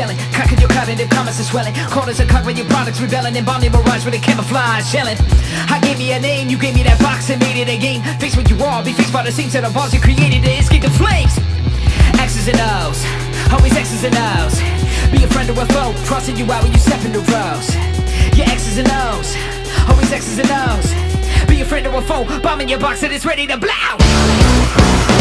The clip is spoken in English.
yelling. Cocking your cognitive comments are swelling. Corners are cocked when your products rebelling. And bombing mirage with a camouflage shelling. I gave me a name, you gave me that box and made it a game. Face what you are, be fixed by the seams of the balls you created to escape the flames. X's and O's, always X's and O's. Be a friend or a foe, crossing you out when you step in the rows. Yeah, X's and O's, always X's and O's. Be a friend or a foe, bombing your box and it's ready to blow.